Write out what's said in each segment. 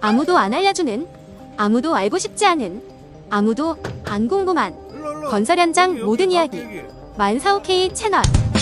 아무도 안 알려주는, 아무도 알고 싶지 않은, 아무도 안 궁금한 건설 현장 모든 이야기. 14,5K 채널.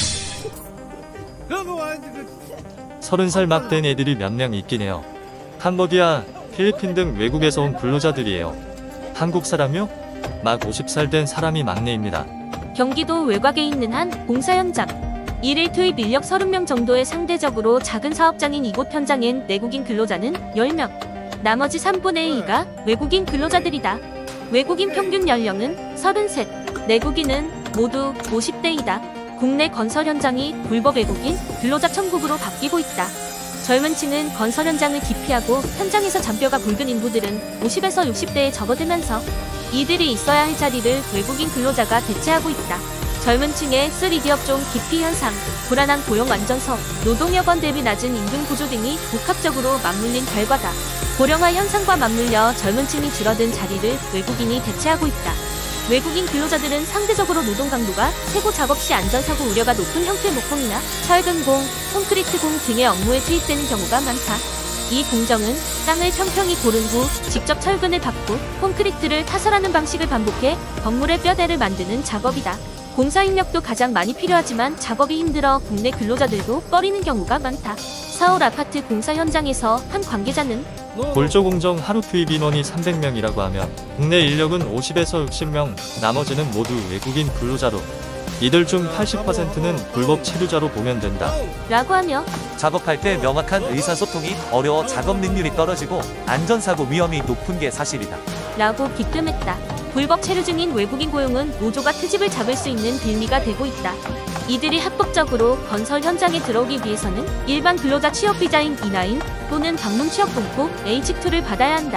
30살 막 된 애들이 몇 명 있긴 해요. 캄보디아, 필리핀 등 외국에서 온 근로자들이에요. 한국 사람요? 막 50살 된 사람이 막내입니다. 경기도 외곽에 있는 한 공사 현장. 일일 투입 인력 30명 정도의 상대적으로 작은 사업장인 이곳 현장엔 내국인 근로자는 10명. 나머지 3분의 2가 외국인 근로자들이다. 외국인 평균 연령은 33. 내국인은 모두 50대이다. 국내 건설 현장이 불법 외국인 근로자 천국으로 바뀌고 있다. 젊은 층은 건설 현장을 기피하고 현장에서 잔뼈가 굵은 인부들은 50에서 60대에 접어들면서 이들이 있어야 할 자리를 외국인 근로자가 대체하고 있다. 젊은 층의 3D 업종 기피 현상, 불안한 고용 안전성, 노동여건 대비 낮은 임금 구조 등이 복합적으로 맞물린 결과다. 고령화 현상과 맞물려 젊은 층이 줄어든 자리를 외국인이 대체하고 있다. 외국인 근로자들은 상대적으로 노동 강도가 세고 작업 시 안전사고 우려가 높은 형태 목공이나 철근공, 콘크리트공 등의 업무에 투입되는 경우가 많다. 이 공정은 땅을 평평히 고른 후 직접 철근을 밟고 콘크리트를 타설하는 방식을 반복해 건물의 뼈대를 만드는 작업이다. 공사 인력도 가장 많이 필요하지만 작업이 힘들어 국내 근로자들도 꺼리는 경우가 많다. 서울 아파트 공사 현장에서 한 관계자는 골조 공정 하루 투입 인원이 300명이라고 하면 국내 인력은 50에서 60명, 나머지는 모두 외국인 근로자로 이들 중 80%는 불법 체류자로 보면 된다. 라고 하며 작업할 때 명확한 의사소통이 어려워 작업 능률이 떨어지고 안전사고 위험이 높은 게 사실이다. 라고 비끔했다. 불법 체류 중인 외국인 고용은 노조가 트집을 잡을 수 있는 빌미가 되고 있다. 이들이 합법적으로 건설 현장에 들어오기 위해서는 일반 근로자 취업 비자인 E9 또는 방문 취업 공포 H2를 받아야 한다.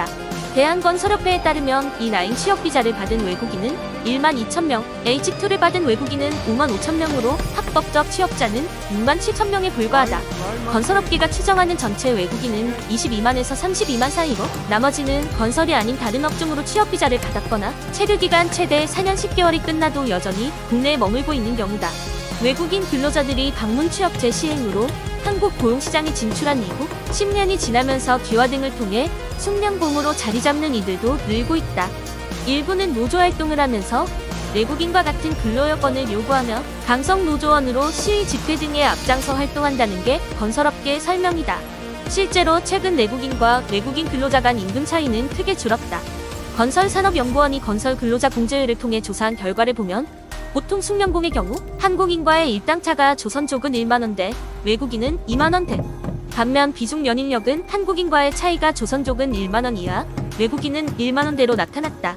대한건설협회에 따르면 E9 취업 비자를 받은 외국인은 12,000명, H2를 받은 외국인은 55,000명으로 합법적 취업자는 67,000명에 불과하다. 건설업계가 추정하는 전체 외국인은 22만에서 32만 사이로 나머지는 건설이 아닌 다른 업종으로 취업 비자를 받았거나 체류기간 최대 4년 10개월이 끝나도 여전히 국내에 머물고 있는 경우다. 외국인 근로자들이 방문 취업제 시행으로 한국 고용시장에 진출한 이후 10년이 지나면서 귀화 등을 통해 숙련공으로 자리 잡는 이들도 늘고 있다. 일부는 노조 활동을 하면서 내국인과 같은 근로여건을 요구하며 강성노조원으로 시위 집회 등에 앞장서 활동한다는 게 건설업계의 설명이다. 실제로 최근 내국인과 외국인 근로자 간 임금 차이는 크게 줄었다. 건설산업연구원이 건설 근로자 공제율을 통해 조사한 결과를 보면 보통 숙련공의 경우 한국인과의 일당차가 조선족은 1만원대, 외국인은 2만원대. 반면 비중연인력은 한국인과의 차이가 조선족은 1만원 이하, 외국인은 1만원대로 나타났다.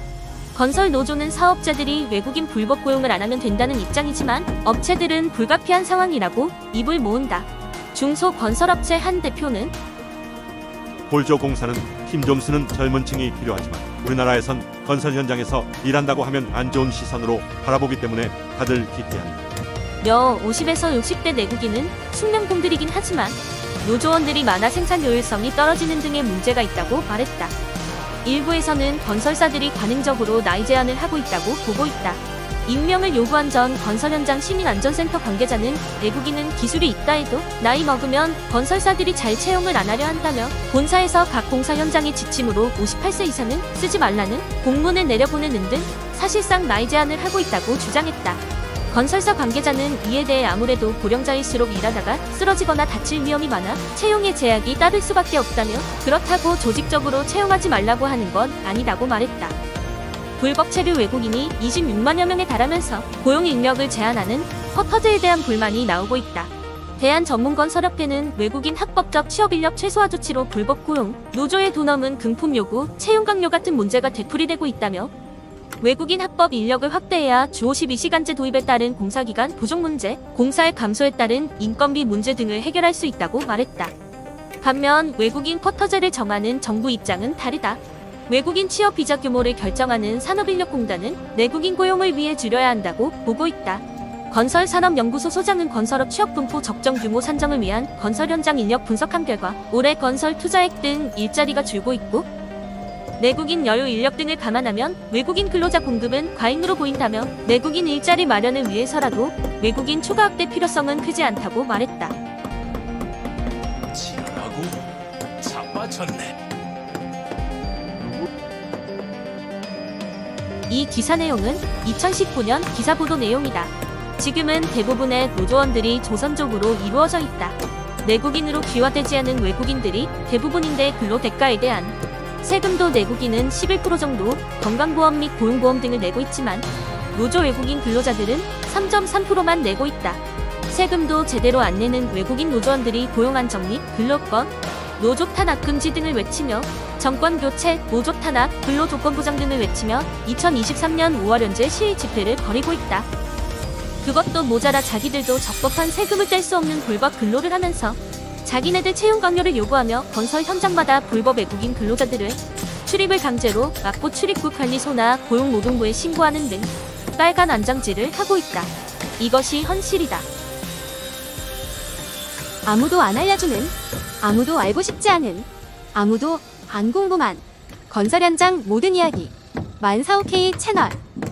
건설 노조는 사업자들이 외국인 불법 고용을 안 하면 된다는 입장이지만 업체들은 불가피한 상황이라고 입을 모은다. 중소건설업체 한 대표는 골조공사는 힘 좀 쓰는 젊은 층이 필요하지만 우리나라에선 건설 현장에서 일한다고 하면 안 좋은 시선으로 바라보기 때문에 다들 기피한다. 50에서 60대 내국인은 숙련공들이긴 하지만 노조원들이 많아 생산 효율성이 떨어지는 등의 문제가 있다고 말했다. 일부에서는 건설사들이 관행적으로 나이 제한을 하고 있다고 보고 있다. 임명을 요구한 전 건설 현장 시민안전센터 관계자는 내국인은 기술이 있다 해도 나이 먹으면 건설사들이 잘 채용을 안 하려 한다며 본사에서 각 공사 현장의 지침으로 58세 이상은 쓰지 말라는 공문을 내려보내는 등 사실상 나이 제한을 하고 있다고 주장했다. 건설사 관계자는 이에 대해 아무래도 고령자일수록 일하다가 쓰러지거나 다칠 위험이 많아 채용에 제약이 따를 수밖에 없다며 그렇다고 조직적으로 채용하지 말라고 하는 건 아니다고 말했다. 불법 체류 외국인이 26만여 명에 달하면서 고용 인력을 제한하는 커터제에 대한 불만이 나오고 있다. 대한전문건설협회는 외국인 합법적 취업인력 최소화 조치로 불법 고용, 노조의 돈 없는 금품 요구, 채용 강요 같은 문제가 되풀이되고 있다며 외국인 합법 인력을 확대해야 주 52시간제 도입에 따른 공사기간 부족 문제, 공사의 감소에 따른 인건비 문제 등을 해결할 수 있다고 말했다. 반면 외국인 커터제를 정하는 정부 입장은 다르다. 외국인 취업 비자 규모를 결정하는 산업인력공단은 내국인 고용을 위해 줄여야 한다고 보고 있다. 건설산업연구소 소장은 건설업 취업 분포 적정 규모 산정을 위한 건설 현장 인력 분석한 결과 올해 건설 투자액 등 일자리가 줄고 있고 내국인 여유 인력 등을 감안하면 외국인 근로자 공급은 과잉으로 보인다며 내국인 일자리 마련을 위해서라도 외국인 추가 확대 필요성은 크지 않다고 말했다. 지랄하고 자빠졌네. 이 기사 내용은 2019년 기사 보도 내용이다. 지금은 대부분의 노조원들이 조선족으로 이루어져 있다. 내국인으로 귀화되지 않은 외국인들이 대부분인데 근로 대가에 대한 세금도 내국인은 11% 정도, 건강보험 및 고용보험 등을 내고 있지만 노조 외국인 근로자들은 3.3%만 내고 있다. 세금도 제대로 안 내는 외국인 노조원들이 고용 안정 및 근로권, 노조 탄압 금지 등을 외치며 정권 교체, 노조 탄압, 근로조건 보장 등을 외치며 2023년 5월 현재 시위 집회를 벌이고 있다. 그것도 모자라 자기들도 적법한 세금을 뗄 수 없는 불법 근로를 하면서 자기네들 채용 강요를 요구하며 건설 현장마다 불법 외국인 근로자들을 출입을 강제로 막고 출입국 관리소나 고용노동부에 신고하는 등 빨간 안장질을 하고 있다. 이것이 현실이다. 아무도 안 알려주는, 아무도 알고 싶지 않은, 아무도 안 궁금한 건설 현장 모든 이야기. 만사오K 채널.